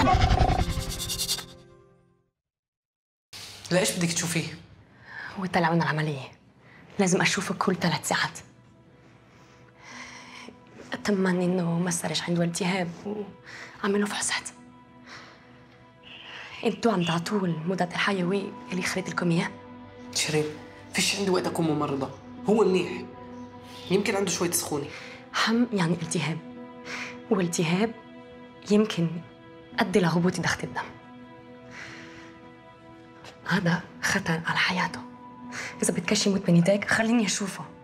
ليش بدك تشوفيه؟ هو طلع من العملية، لازم أشوفه كل 3 ساعات. أتمنى إنه ما صارش عنده التهاب وعملوا فحوصات. انتوا عم تعطوه المضاد الحيوي اللي خليت لكم إياه؟ شيرين، فيش عندي وقت أكون ممرضة، هو منيح، يمكن عنده شوية سخونة. حم يعني التهاب، والالتهاب يمكن يؤدي لهبوط ضغط الدم. هذا خطر على حياته. إذا بدكش يموت من ايديك خليني أشوفه.